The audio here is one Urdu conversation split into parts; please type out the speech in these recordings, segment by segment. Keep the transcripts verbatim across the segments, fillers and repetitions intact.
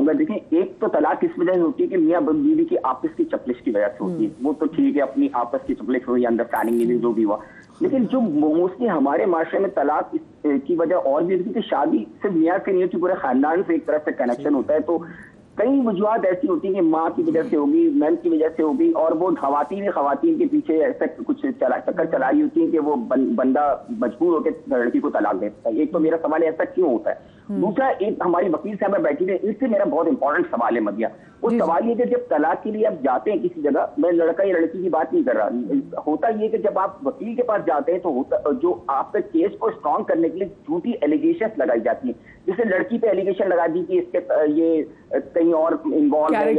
چاہوں گا. دیکھیں ایک تو طلاق اس وجہ سے ہوتی ہے کہ میاں بیوی کی آپس کی چپلش کی وجہ سے ہوتی ہے, وہ تو ٹھیک ہے اپنی آپس کی چپلش ہوئی, انڈرسٹینڈنگ نہیں جو بھی ہوا, لیکن جو موسٹلی ہمارے معاشرے میں طلاق کی وجہ اور بھی ہوتی ہے کہ شادی صرف میاں سے نہیں ہوتی, پورے خاندان سے ایک طرف سے کنیکشن ہوتا ہے. تو کئی وجوہات ایسی ہوتی ہیں کہ ماں کی وجہ سے ہوگی, مین کی وجہ سے ہوگی, اور وہ خواتین خواتین کے پیچھے ایسا کچھ چلا چکر چلائی ہوتی ہے کہ وہ بندہ مجبور ہو کے لڑکی کو طلاق دیتا ہے. ایک تو میرا سوال ایسا کیوں ہوتا ہے. دوسرا, ایک ہماری وکیل صاحبہ بیٹھی ہے, اس سے میرا بہت امپورٹنٹ سوال ہے مدیہ. وہ سوال یہ کہ جب طلاق کے لیے آپ جاتے ہیں کسی جگہ, میں لڑکا یا لڑکی کی بات نہیں کر رہا, ہوتا یہ کہ جب آپ وکیل کے پاس جاتے ہیں تو ہوتا جو آپ کے کیس کو اسٹرانگ کرنے کے لیے جھوٹی ایلیگیشن لگائی جاتی ہیں. جیسے لڑکی پہ ایلیگیشن لگا دی کہ اس کے یہ کہیں اور انوالو ہے,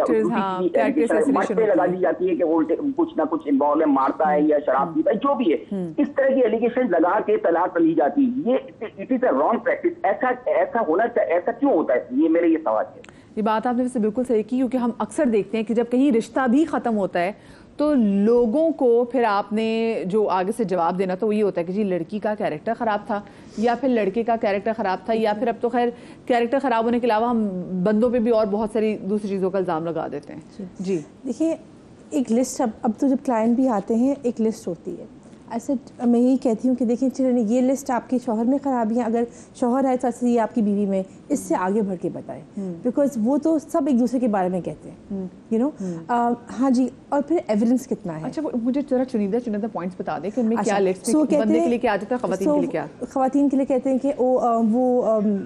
یا مرد پہ لگا دی جاتی ہے کہ وہ کچھ نہ کچھ انوالو ہے, مارتا ہے یا شراب پیتا ہے, جو بھی ہے, اس طرح کی ایلیگیشن لگا کے طلاق لی جاتی ہے. یہ it is a wrong practice. ایسا ایسا ہونا چاہیے, ایسا کیوں ہوتا ہے, یہ میرے یہ سوال ہے. یہ بات آپ نے ویسے بالکل صحیح کی, کیونکہ ہم اکثر دیکھتے ہیں کہ جب کہیں رشتہ بھی ختم ہوتا ہے تو لوگوں کو پھر آپ نے جو آگے سے جواب دینا تو یہ ہوتا ہے کہ جی لڑکی کا کیریکٹر خراب تھا, یا پھر لڑکے کا کیریکٹر خراب تھا, یا پھر اب تو خیر کیریکٹر خراب ہونے کے علاوہ ہم بندوں پہ بھی اور بہت ساری دوسری چیزوں کا الزام لگا دیتے ہیں. جی دیکھیے ایک لسٹ, اب اب تو جب کلائنٹ بھی آتے ہیں ایک لسٹ ہوتی ہے. ایسے میں یہی کہتی ہوں کہ دیکھیں چلیں یہ لسٹ آپ کے شوہر میں خرابیاں, اگر شوہر ہے تو ایسے یہ آپ کی بیوی میں, اس سے آگے بڑھ کے بتائیں, بیکاز وہ تو سب ایک دوسرے کے بارے میں کہتے ہیں, یو نو. ہاں جی, اور پھر ایویڈنس کتنا ہے. اچھا مجھے ذرا چنیدہ چنیدہ پوائنٹس بتا دیں کہ ان میں کیا لسٹ بندے کے لیے کیا آتا ہے, خواتین کے لیے کیا. خواتین کے لیے کہتے ہیں کہ وہ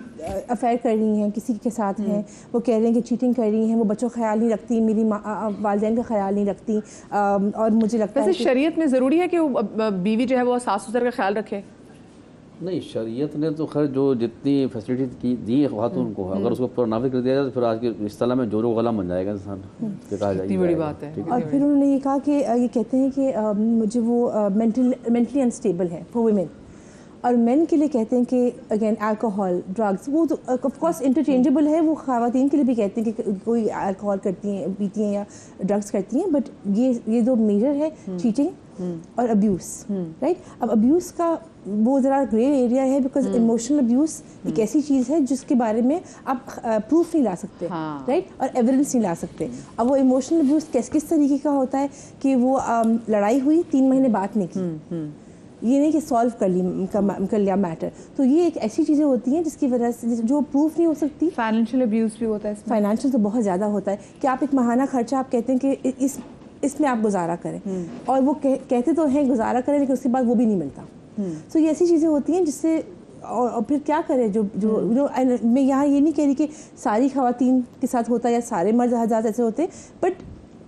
افیئر کر رہی ہیں, کسی کے ساتھ ہیں, وہ کہہ رہے ہیں کہ چیٹنگ کر رہی ہیں, وہ بچوں کا خیال نہیں رکھتی, میری والدین کا خیال نہیں رکھتی, اور مجھے لگتا ہے شریعت میں ضروری ہے کہ بیوی جو ہے وہ ساس سسر کا خیال رکھے. نہیں, شریعت نے تو خیر جو جتنی فیسلٹی کی دی ہے خواتون کو, اگر اس کو پر نافذ کر دیا جائے تو پھر آج کے اصطلاح میں جو غلام بن جائے گا انسان, کہا جائے. بڑی بات ہے. اور پھر انہوں نے یہ کہا کہ یہ کہتے ہیں کہ مجھے وہ مینٹلی انسٹیبل ہے فور ویمن, اور مین کے لیے کہتے ہیں کہ اگین الکوہول, ڈرگس, وہ تو آف کورس انٹرچینجبل ہے, وہ خواتین کے لیے بھی کہتے ہیں کہ کوئی الکوہول کرتی ہیں, پیتی ہیں یا ڈرگس کرتی ہیں, بٹ یہ یہ جو میجر ہے چیٹنگ اور ابیوز, رائٹ. اب ابیوز کا وہ ذرا گرے ایریا ہے, بیکاز ایموشنل ابیوز ایک ایسی چیز ہے جس کے بارے میں آپ پروف نہیں لا سکتے, رائٹ, اور ایویڈنس نہیں لا سکتے. اب وہ ایموشنل ابیوز کس کس طریقے کا ہوتا ہے کہ وہ لڑائی ہوئی, تین مہینے بات نہیں کی, یہ نہیں کہ سالو کر لی کر لیا میٹر, تو یہ ایک ایسی چیزیں ہوتی ہیں جس کی وجہ سے جو پروف نہیں ہو سکتی. فائنینشیل ابیوز بھی ہوتا ہے, فائنینشیل تو بہت زیادہ ہوتا ہے کہ آپ ایک ماہانہ خرچہ آپ کہتے ہیں کہ اس اس میں آپ گزارا کریں, اور وہ کہتے تو ہیں گزارا کریں, لیکن اس کے بعد وہ بھی نہیں ملتا. تو یہ ایسی چیزیں ہوتی ہیں جس سے, اور پھر کیا کرے جو جو میں یہاں یہ نہیں کہہ رہی کہ ساری خواتین کے ساتھ ہوتا ہے یا سارے مرد حضرات ایسے ہوتے ہیں, بٹ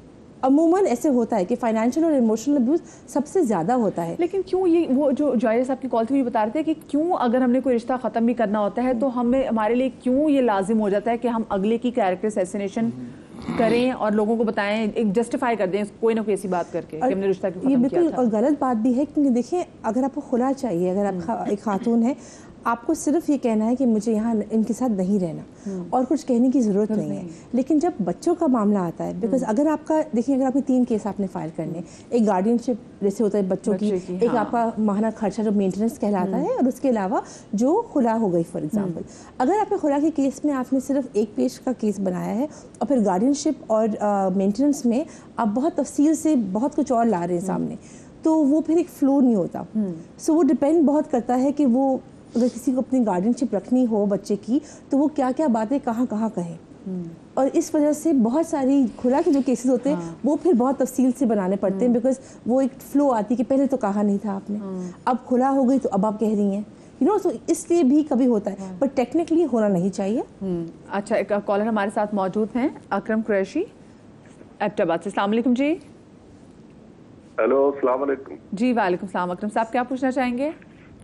عموماً ایسے ہوتا ہے کہ فائنینشیل اور ایموشنل ابیوز سب سے زیادہ ہوتا ہے. لیکن کیوں یہ وہ جو جائز صاحب کی کال تھی, یہ بتا رہے تھے کہ کیوں اگر ہم نے کوئی رشتہ ختم بھی کرنا ہوتا ہے تو ہمیں ہمارے لیے کیوں یہ لازم ہو جاتا ہے کہ ہم اگلے کی کیریکٹر اسیسینیشن کریں اور لوگوں کو بتائیں, ایک جسٹیفائی کر دیں کوئی نہ کوئی ایسی بات کر کے کہ ہم نے رشتہ ختم کیا تھا. یہ بالکل اور غلط بات بھی ہے, کیونکہ دیکھیں اگر آپ کو خلا چاہیے, اگر آپ ایک خاتون ہے, آپ کو صرف یہ کہنا ہے کہ مجھے یہاں ان کے ساتھ نہیں رہنا, اور کچھ کہنے کی ضرورت نہیں ہے. لیکن جب بچوں کا معاملہ آتا ہے, بیکاز اگر آپ کا دیکھیں اگر آپ کے تین کیس آپ نے فائل کرنے, ایک گارڈین شپ جیسے ہوتا ہے بچوں کی, ایک آپ کا ماہانہ خرچہ جو مینٹیننس کہلاتا ہے, اور اس کے علاوہ جو خلا ہو گئی فار ایگزامپل. اگر آپ کے خلا کے کیس میں آپ نے صرف ایک پیش کا کیس بنایا ہے, اور پھر گارڈین شپ اور مینٹیننس میں آپ بہت تفصیل سے بہت کچھ اور لا رہے ہیں سامنے, تو وہ پھر ایک فلو نہیں ہوتا. سو وہ ڈپینڈ بہت کرتا ہے کہ وہ اگر کسی کو اپنی گارڈین شپ رکھنی ہو بچے کی, تو وہ کیا کیا باتیں کہاں کہاں کہیں. اور اس وجہ سے بہت ساری کھلا کے جو کیسز ہوتے ہیں وہ پھر بہت تفصیل سے بنانے پڑتے ہیں, بیکاز وہ ایک فلو آتی ہے کہ پہلے تو کہا نہیں تھا آپ نے, اب کھلا ہو گئی تو اب آپ کہہ رہی ہیں, یو نو. سو اس لیے بھی کبھی ہوتا ہے, بٹ ٹیکنیکلی ہونا نہیں چاہیے. اچھا, ایک کالر ہمارے ساتھ موجود ہیں, اکرم قریشی ایبٹ آباد سے. السلام علیکم. جی ہیلو, السلام علیکم. جی وعلیکم السلام. اکرم صاحب کیا پوچھنا چاہیں گے؟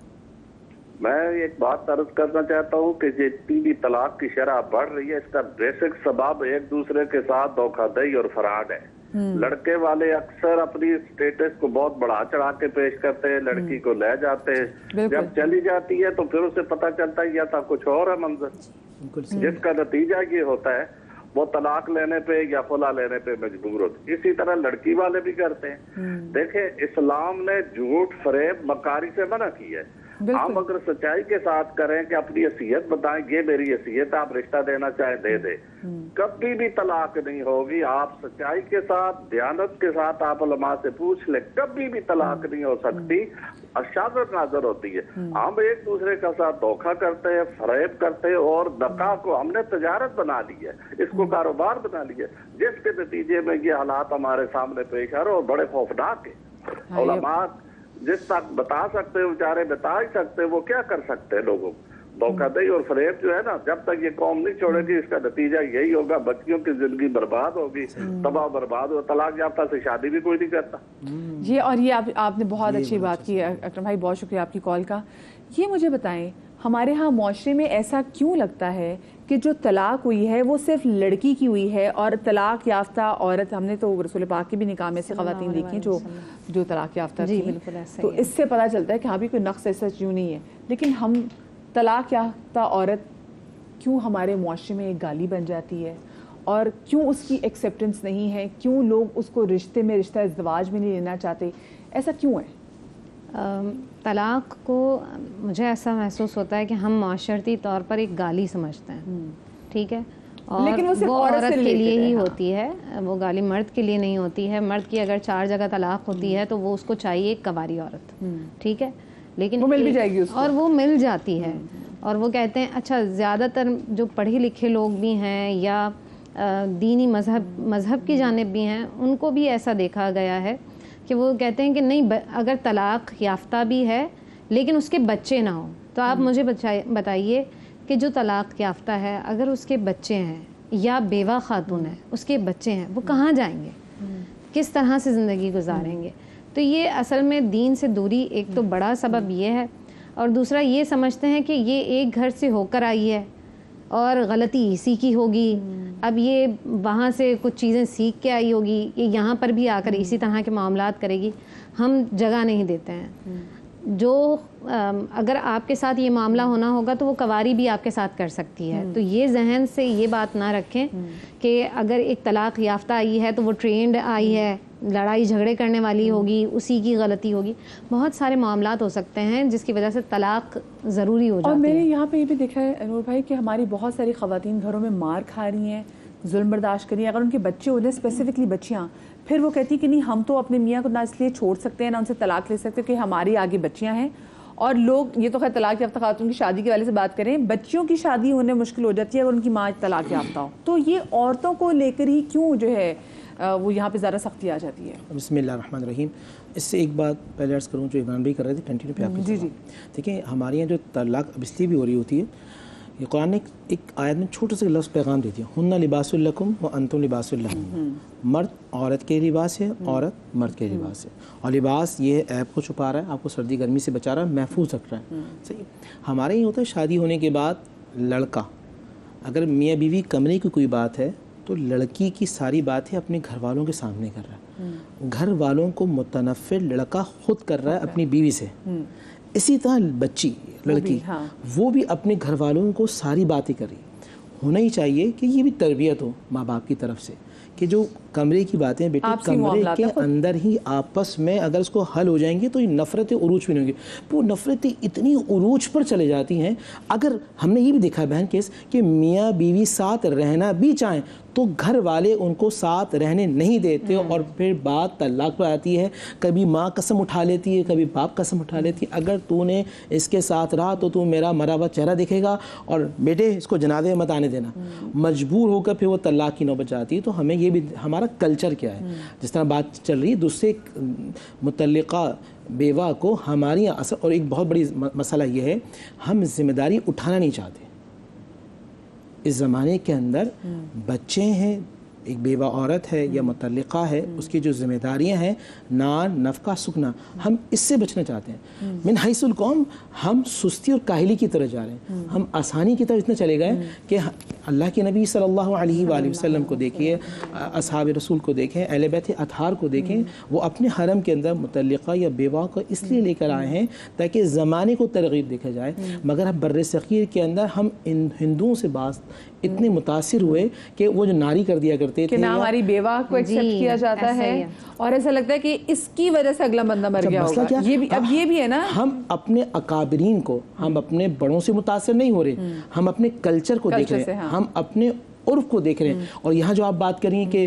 میں ایک بات عرض کرنا چاہتا ہوں کہ جتنی بھی طلاق کی شرح بڑھ رہی ہے, اس کا بیسک سبب ایک دوسرے کے ساتھ دھوکہ دہی اور فراڈ ہے. لڑکے والے اکثر اپنی اسٹیٹس کو بہت بڑھا چڑھا کے پیش کرتے ہیں, لڑکی کو لے جاتے ہیں, جب چلی جاتی ہے تو پھر اسے پتہ چلتا ہے یا تھا کچھ اور ہے منظر, جس کا نتیجہ یہ ہوتا ہے وہ طلاق لینے پہ یا خلا لینے پہ مجبور ہوتے. اسی طرح لڑکی والے بھی کرتے ہیں. دیکھیں اسلام نے جھوٹ, فریب, مکاری سے منع کی ہے. हम अगर सच्चाई के साथ करें कि अपनी हैसियत बताएं, ये मेरी हैसियत, आप रिश्ता देना चाहें दे दे, कभी भी तलाक नहीं होगी। आप सच्चाई के साथ, दयानत के साथ आप उलमा से पूछ ले, कभी भी तलाक नहीं हो सकती। अशादत नाजर होती है। हम एक दूसरे का साथ धोखा करते हैं, फरेब करते हैं और दका को हमने तजारत बना ली है, इसको कारोबार बना लिया, जिसके नतीजे में ये हालात हमारे सामने पेश आ रहे और बड़े खौफनाक है। उलमा जिस तक बता सकते हैं बेचारे बता ही सकते हैं, वो क्या कर सकते हैं लोगों को। धोखाधड़ी और फरेब जो है ना, जब तक ये कौम नहीं छोड़ेगी इसका नतीजा यही होगा, बच्चियों की जिंदगी बर्बाद होगी, तबाह बर्बाद हो। तलाक याफ्ता से शादी भी कोई नहीं करता। ये और ये आप, आपने बहुत अच्छी बात की है अकरम भाई, बहुत शुक्रिया आपकी कॉल का। ये मुझे बताएं, हमारे यहाँ मुआशरे में ऐसा क्यों लगता है कि जो तलाक हुई है वो सिर्फ लड़की की हुई है, और तलाक याफ्ता औरत, हमने तो रसूल पाक की भी निकाह में से ख़वातीन देखी जो जो तलाक याफ्ता थी, तो इससे पता चलता है कि हाँ भी कोई नक्स ऐसा क्यों नहीं है। लेकिन हम तलाक याफ्ता औरत क्यों हमारे मुआशरे में एक गाली बन जाती है, और क्यों उसकी एक्सेप्टेंस नहीं है, क्यों लोग उसको रिश्ते में, रिश्ता इज़्दिवाज में नहीं लेना चाहते, ऐसा क्यों है? तलाक को मुझे ऐसा महसूस होता है कि हम माशरती तौर पर एक गाली समझते हैं, ठीक है, और लेकिन वो सिर्फ वो औरत औरत से के लिए ही हाँ। होती है, वो गाली मर्द के लिए नहीं होती है। मर्द की अगर चार जगह तलाक होती है तो वो उसको चाहिए एक कवारी औरत, ठीक है, लेकिन वो मिल भी जाएगी उसको, और वो मिल जाती है। और वो कहते हैं, अच्छा ज़्यादातर जो पढ़े लिखे लोग भी हैं या दीनी मज़हब मज़हब की जानिब भी हैं, उनको भी ऐसा देखा गया है कि वो कहते हैं कि नहीं, अगर तलाक याफ्ता भी है लेकिन उसके बच्चे ना हो, तो आप मुझे बताइए कि जो तलाक याफ्ता है अगर उसके बच्चे हैं या बेवा खातून है उसके बच्चे हैं, वो कहाँ जाएंगे, किस तरह से ज़िंदगी गुजारेंगे। तो ये असल में दीन से दूरी एक तो बड़ा सबब ये है, और दूसरा ये समझते हैं कि ये एक घर से होकर आई है और गलती इसी की होगी, अब ये वहाँ से कुछ चीज़ें सीख के आई होगी, ये यहाँ पर भी आकर इसी तरह के मामलात करेगी। हम जगह नहीं देते हैं। जो अगर आपके साथ ये मामला होना होगा तो वो कवारी भी आपके साथ कर सकती है। तो ये जहन से ये बात ना रखें कि अगर एक तलाक याफ्ता आई है तो वो ट्रेंड आई है, लड़ाई झगड़े करने वाली होगी, उसी की गलती होगी। बहुत सारे मामलात हो सकते हैं जिसकी वजह से तलाक ज़रूरी हो जाती है। और मैंने यहाँ पे ये भी देखा है नूर भाई कि हमारी बहुत सारी ख़वातीन घरों में मार खा रही हैं, जुल्म बर्दाश्त करी हैं, अगर उनके बच्चे होते हैं, स्पेसिफिकली बच्चियाँ, फिर वो कहती कि नहीं हम तो अपने मियाँ को ना इसलिए छोड़ सकते हैं ना उनसे तलाक ले सकते कि हमारी आगे बच्चियाँ हैं। और लोग ये तो खैर तलाक याफ्ता खातून की शादी के वाले से बात करें, बच्चियों की शादी होने मुश्किल हो जाती है अगर उनकी माँ तलाक याफ्ता हो। तो ये औरतों को लेकर ही क्यों जो है वो यहाँ पे ज़्यादा सख्ती आ जाती है? बिस्मिल्लाहिर्रहमानिर्रहीम। इससे एक बात पहले अर्ज़ करूँ जो इमरान भाई कर रहे थे, कंटिन्यू पे आपकी। जी जी देखिए, हमारे यहाँ जो तलाक अब इसलिए भी हो रही होती है, ये कुरान ने एक आयत में छोटे से लफ्ज़ पैगाम देती है, हुन्ना लिबासुल लकुम व अंतुम लिबासुल लहुम। मर्द औरत के लिबास है, औरत मर्द के लिबास है। और लिबास ये ऐब को छुपा रहा है, आपको सर्दी गर्मी से बचा रहा है, महफूज रख रहा है। सही। हमारे यहाँ होता है शादी होने के बाद लड़का, अगर मियाँ बीवी कमरे की कोई बात है तो लड़की की सारी बातें अपने घर वालों के सामने कर रहा है, घर वालों को मुतनफ़िर लड़का खुद कर रहा है अपनी बीवी से। इसी तरह बच्ची लड़की वो भी, हाँ। वो भी अपने घर वालों को सारी बातें कर रही। होना ही चाहिए कि ये भी तरबियत हो माँ बाप की तरफ से कि जो कमरे की बातें बेटे कमरे के अंदर ही आपस में अगर उसको हल हो जाएंगे तो ये नफ़रतें उरूज भी नहीं होंगी। वो नफ़रतें इतनी उरूज पर चले जाती हैं। अगर हमने ये भी देखा है बहन केस कि मियाँ बीवी साथ रहना भी चाहें तो घर वाले उनको साथ रहने नहीं देते, और फिर बात तलाक पर आती है। कभी माँ कसम उठा लेती है, कभी बाप कसम उठा लेती है, अगर तूने इसके साथ रहा तो तू मेरा मरा हुआ चेहरा दिखेगा और बेटे इसको जनाजे मत आने देना। मजबूर होकर फिर वो तलाक की नौबत जाती है। तो हमें ये भी, हमारा कल्चर क्या है, जिस तरह बात चल रही है दूसरे मुतल्लिका बेवा को हमारी असर, और एक बहुत बड़ी मसला ये है हम जिम्मेदारी उठाना नहीं चाहते। इस ज़माने के अंदर बच्चे हैं, एक बेवा औरत है या मुतल्लिका है, उसकी जो जिम्मेदारियां हैं नान नफ़का सुकना, हम इससे बचना चाहते हैं। मिन हैसुल कौम, हम सुस्ती और काहिली की तरफ जा रहे हैं, हम आसानी की तरफ इतना चले गए कि अल्लाह के नबी सल्लल्लाहु अलैहि वसल्लम को देखिए, असहाब रसूल को देखें, अहले बैत अतहार को देखें, वो अपने हरम के अंदर मुतल्लिका या बेवा को इसलिए लेकर आए हैं ताकि ज़माने को तरगीब देखा जाए। मगर अब बर्र सग़ीर के अंदर हम इन हिंदुओं से बात اتنے متاثر ہوئے کہ وہ جو ناری کر دیا کرتے کہ تھے نہ ہماری بیوہ کو ایکسیپٹ کیا جاتا ہے اور ایسا لگتا ہے کہ اس کی وجہ سے اگلا بندہ مر گیا ہوگا. یہ بھی اب یہ بھی ہے نا, ہم اپنے اکابرین کو, ہم اپنے بڑوں سے متاثر نہیں ہو رہے, ہم اپنے کلچر کو دیکھ رہے ہیں, ہم اپنے عرف کو دیکھ رہے ہیں. اور یہاں جو آپ بات کر رہی ہیں کہ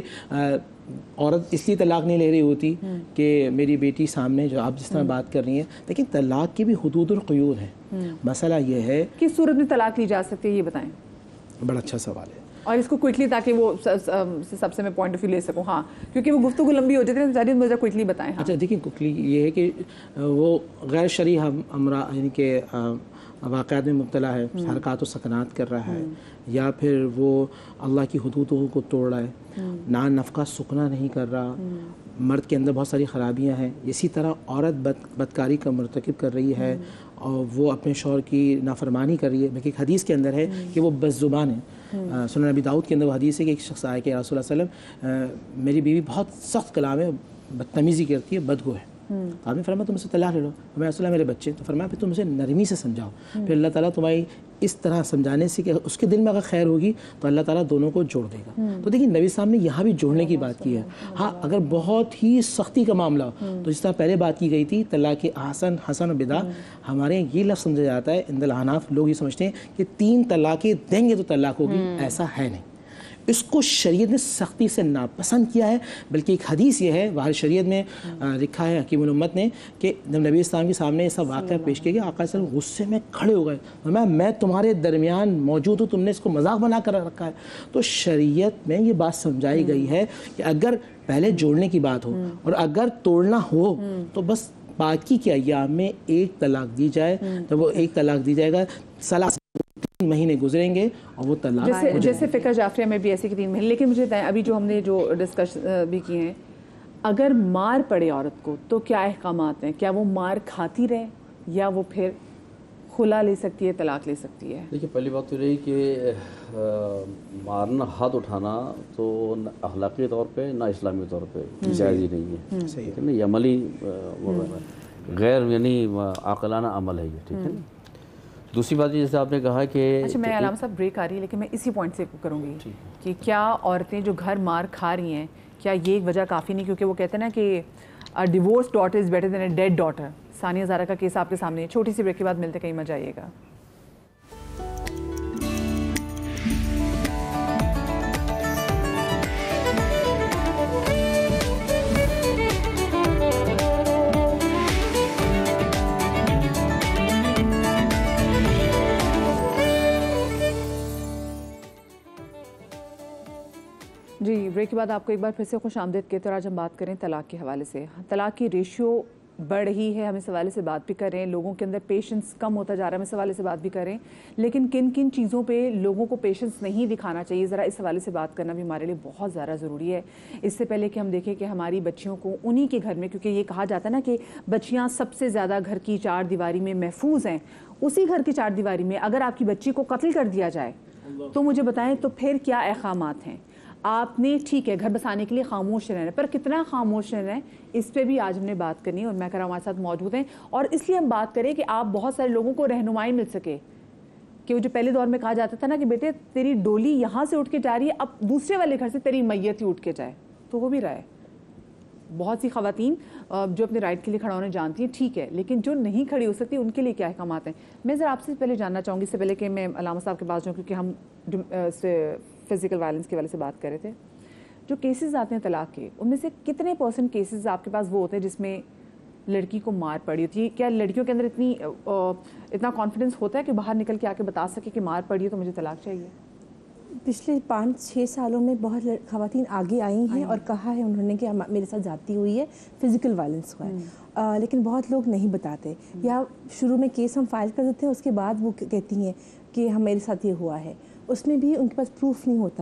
عورت اس لیے طلاق نہیں لے رہی ہوتی کہ میری بیٹی سامنے, جو آپ جس طرح بات کر رہی ہیں, لیکن طلاق کی بھی حدود اور قیود ہیں. مسئلہ یہ ہے کس صورت میں طلاق لی جا سکتی ہے, یہ بتائیں. بڑا اچھا سوال ہے, اور اس کو کوئکلی تاکہ وہ سب سے میں پوائنٹ آف ویو لے سکوں. ہاں, کیونکہ وہ گفتگو لمبی ہو جاتی ہے, جاری مجھے کوئکلی بتائیں. اچھا دیکھیں, کوئکلی یہ ہے کہ وہ غیر شرعی امرا یعنی کہ واقعات میں مبتلا ہے, حرکات و سکنات کر رہا ہے, یا پھر وہ اللہ کی حدودوں کو توڑ رہا ہے, نان نفقہ سکنا نہیں کر رہا, مرد کے اندر بہت ساری خرابیاں ہیں. اسی طرح عورت بد بدکاری کا مرتکب کر رہی ہے اور وہ اپنے شوہر کی نافرمانی کر رہی ہے. بلکہ ایک حدیث کے اندر ہے کہ وہ بد زبان ہے. سنن نبی داؤد کے اندر وہ حدیث ہے کہ ایک شخص آیا کہ رسول اللہ علیہ وسلم میری بیوی بہت سخت کلام ہے, بدتمیزی کرتی ہے, بدگو ہے. آپ نے فرمایا تم اسے طلاق لے لو. میں رسول اللہ میرے بچے, تو فرمایا پھر تم اسے نرمی سے سمجھاؤ. پھر اللہ تعالیٰ تمہاری اس طرح سمجھانے سے کہ اس کے دل میں اگر خیر ہوگی تو اللہ تعالیٰ دونوں کو جوڑ دے گا. تو دیکھیے نبی صاحب نے یہاں بھی جوڑنے کی بات کی ہے. ہاں اگر بہت ہی سختی کا معاملہ ہو تو جس طرح پہلے بات کی گئی تھی طلاق احسن حسن و بدا, ہمارے یہاں یہ لفظ سمجھا جاتا ہے, عند الاحناف لوگ یہ سمجھتے ہیں کہ تین طلاقیں دیں گے تو طلاق ہوگی. ایسا ہے نہیں, اس کو شریعت نے سختی سے ناپسند کیا ہے. بلکہ ایک حدیث یہ ہے, باہر شریعت میں لکھا ہے حکیم الامت نے کہ جب نبی اسلام کے سامنے ایسا واقعہ پیش کیا گیا, آقا صلی اللہ علیہ وسلم غصے میں کھڑے ہو گئے, میں میں تمہارے درمیان موجود ہوں, تم نے اس کو مذاق بنا کر رکھا ہے. تو شریعت میں یہ بات سمجھائی گئی ہے کہ اگر پہلے جوڑنے کی بات ہو اور اگر توڑنا ہو تو بس باقی کے ایام میں ایک طلاق دی جائے. تو وہ ایک طلاق دی جائے گا, سلاس مہینے گزریں گے اور وہ طلاق جیسے جیسے فقہ جعفریہ میں بھی ایسے کہ تین مہینے. لیکن مجھے بتائیں, ابھی جو ہم نے جو ڈسکس بھی کیے ہیں, اگر مار پڑے عورت کو تو کیا احکامات ہیں؟ کیا وہ مار کھاتی رہے یا وہ پھر خلا لے سکتی ہے, طلاق لے سکتی ہے؟ دیکھیے پہلی بات تو رہی کہ مارنا, ہاتھ اٹھانا تو نہ اخلاقی طور پہ نہ اسلامی طور پہ جائز ہی نہیں ہے. ٹھیک ہے نا, یہ عملی غیر یعنی عاقلانہ عمل ہے یہ. ٹھیک ہے نا. دوسری بات جیسے آپ نے کہا کہ اچھا میں علامہ صاحب بریک آ رہی ہے لیکن میں اسی پوائنٹ سے کروں گی کہ کیا عورتیں جو گھر مار کھا رہی ہیں, کیا یہ ایک وجہ کافی نہیں؟ کیونکہ وہ کہتے ہیں نا کہ divorce daughter is better than a dead daughter. Sania Zara کا کیس آپ کے سامنے ہے. چھوٹی سی بریک کے بعد ملتے, کہیں مت جائیے گا. جی بریک کے بعد آپ کو ایک بار پھر سے خوش آمدید کہتے ہیں. اور آج ہم بات کریں طلاق کے حوالے سے. طلاق کی ریشیو بڑھ رہی ہے, ہم اس حوالے سے بات بھی کر رہے ہیں. لوگوں کے اندر پیشنس کم ہوتا جا رہا ہے, ہم اس حوالے سے بات بھی کر رہے ہیں. لیکن کن کن چیزوں پہ لوگوں کو پیشنس نہیں دکھانا چاہیے, ذرا اس حوالے سے بات کرنا بھی ہمارے لیے بہت زیادہ ضروری ہے. اس سے پہلے کہ ہم دیکھیں کہ ہماری بچیوں کو انہی کے گھر میں, کیونکہ یہ کہا جاتا ہے نا کہ بچیاں سب سے زیادہ گھر کی چار دیواری میں محفوظ ہیں, اسی گھر کی چار دیواری میں اگر آپ کی بچی کو قتل کر دیا جائے تو مجھے بتائیں تو پھر کیا احکامات ہیں؟ آپ نے ٹھیک ہے گھر بسانے کے لیے خاموش رہنا ہے, پر کتنا خاموش رہنا ہے اس پہ بھی آج ہم نے بات کرنی ہے. اور میں کہہ رہا ہوں ہمارے ساتھ موجود ہیں, اور اس لیے ہم بات کریں کہ آپ بہت سارے لوگوں کو رہنمائی مل سکے. کہ وہ جو پہلے دور میں کہا جاتا تھا نا کہ بیٹے تیری ڈولی یہاں سے اٹھ کے جا رہی ہے, اب دوسرے والے گھر سے تیری میت ہی اٹھ کے جائے, تو وہ بھی رہا ہے. بہت سی خواتین جو اپنے رائٹ کے لیے کھڑا ہونے جانتی ہیں ٹھیک ہے, لیکن جو نہیں کھڑی ہو سکتی ان کے لیے کیا احکامات ہیں؟ میں ذرا آپ سے پہلے جاننا چاہوں گی, اس سے پہلے کہ میں علامہ صاحب کے پاس جاؤں, کیونکہ ہم فزیکل وائلنس کے والے سے بات کر رہے تھے. جو کیسز آتے ہیں طلاق کے, ان میں سے کتنے پرسنٹ کیسز آپ کے پاس وہ ہوتے ہیں جس میں لڑکی کو مار پڑی ہوتی ہے؟ کیا لڑکیوں کے اندر اتنی اتنا کانفیڈنس ہوتا ہے کہ باہر نکل کے آ کے بتا سکے کہ مار پڑی ہے تو مجھے طلاق چاہیے؟ پچھلے پانچ چھ سالوں میں بہت خواتین آگے آئی ہیں اور کہا ہے انہوں نے کہ میرے ساتھ زیادتی ہوئی ہے, فزیکل وائلنس ہوا ہے. لیکن بہت لوگ نہیں بتاتے, یا شروع میں کیس ہم فائل کر دیتے ہیں, اس کے بعد وہ کہتی ہیں کہ ہم میرے ساتھ یہ ہوا ہے. اس میں بھی ان کے پاس پروف نہیں ہوتا.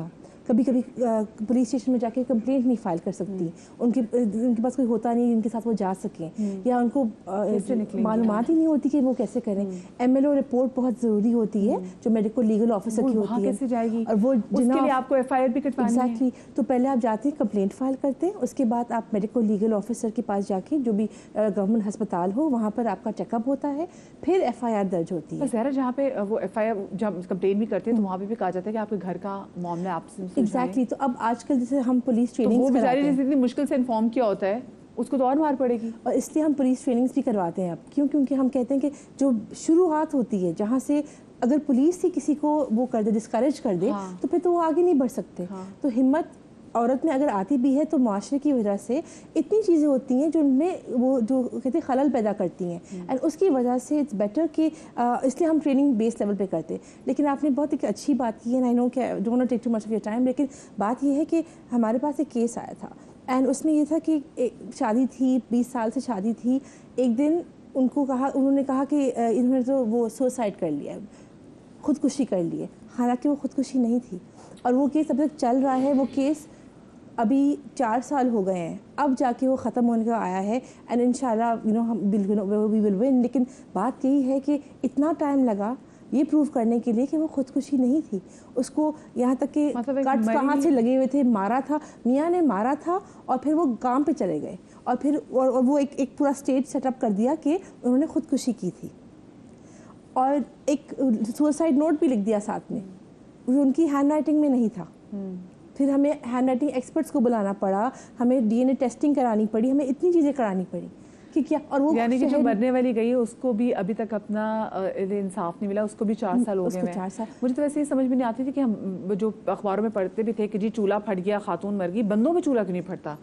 کبھی کبھی پولیس اسٹیشن میں جا کے کمپلینٹ نہیں فائل کر سکتی, ان کے ان کے پاس کوئی ہوتا نہیں جن کے ساتھ وہ جا سکیں, یا ان کو معلومات ہی نہیں ہوتی کہ وہ کیسے کریں. ایم ایل او رپورٹ بہت ضروری ہوتی ہے جو میڈیکل لیگل آفیسر کی ہوتی ہے, کیسے جائے گی, اور وہ اس کے لیے آپ کو ایف آئی آر بھی کٹوانی ہے. ایگزیکٹلی, تو پہلے آپ جاتے ہیں کمپلینٹ فائل کرتے ہیں, اس کے بعد آپ میڈیکل لیگل آفیسر کے پاس جا کے جو بھی گورنمنٹ ہسپتال ہو وہاں پر آپ کا چیک اپ ہوتا ہے, پھر ایف آئی آر درج ہوتی ہے. زہرا جہاں پہ وہ ایف آئی آر جب کمپلین بھی کرتے ہیں تو وہاں پہ بھی کہا جاتا ہے کہ آپ کے گھر کا معاملہ آپ سے ایگزیکٹلی. تو اب آج کل جیسے ہم پولیس ٹریننگ وہ بیچاری جس اتنی مشکل سے انفارم کیا ہوتا ہے اس کو تو اور مار پڑے گی, اور اس لیے ہم پولیس ٹریننگز بھی کرواتے ہیں اب. کیوں؟ کیونکہ ہم کہتے ہیں کہ جو شروعات ہوتی ہے جہاں سے اگر پولیس ہی کسی کو وہ کر دے, ڈسکریج کر دے, تو پھر تو وہ آگے نہیں بڑھ سکتے. تو ہمت عورت میں اگر آتی بھی ہے تو معاشرے کی وجہ سے اتنی چیزیں ہوتی ہیں جو ان میں وہ جو کہتے ہیں خلل پیدا کرتی ہیں, اینڈ اس کی وجہ سے اٹس بیٹر کہ اس لیے ہم ٹریننگ بیس لیول پہ کرتے ہیں. لیکن آپ نے بہت ایک اچھی بات کی ہے, آئی نو کہ don't not take too much of your time, لیکن بات یہ ہے کہ ہمارے پاس ایک کیس آیا تھا, اینڈ اس میں یہ تھا کہ شادی تھی, بیس سال سے شادی تھی. ایک دن ان کو کہا, انہوں نے کہا کہ انہوں نے تو وہ سوسائڈ کر لیا, خودکشی کر لی ہے, حالانکہ وہ خودکشی نہیں تھی. اور وہ کیس اب تک چل رہا ہے, وہ کیس ابھی چار سال ہو گئے ہیں, اب جا کے وہ ختم ہونے کا آیا ہے, اینڈ ان شاء اللہ یو نو ہم وی ول ون. لیکن بات یہی ہے کہ اتنا ٹائم لگا یہ پروو کرنے کے لیے کہ وہ خودکشی نہیں تھی. اس کو یہاں تک کہ کٹ کہاں سے لگے ہوئے تھے, مارا تھا, میاں نے مارا تھا, اور پھر وہ کام پہ چلے گئے, اور پھر اور وہ ایک ایک پورا اسٹیج سیٹ اپ کر دیا کہ انہوں نے خودکشی کی تھی, اور ایک سوسائڈ نوٹ بھی لکھ دیا ساتھ میں, جو ان کی ہینڈ رائٹنگ میں نہیں تھا. پھر ہمیں ہینڈ رائٹنگ ایکسپرٹس کو بلانا پڑا, ہمیں ڈی این اے ٹیسٹنگ کرانی پڑی, ہمیں اتنی چیزیں کرانی پڑی کہ کیا. اور وہ یعنی کہ جو مرنے والی گئی ہے اس کو بھی ابھی تک اپنا انصاف نہیں ملا, اس کو بھی چار سال ہو گئے ہیں. مجھے تو ویسے یہ سمجھ میں نہیں آتی تھی کہ ہم جو اخباروں میں پڑھتے بھی تھے کہ جی چولہا پھٹ گیا, خاتون مر گئی, بندوں میں چولہا کیوں نہیں پھٹتا؟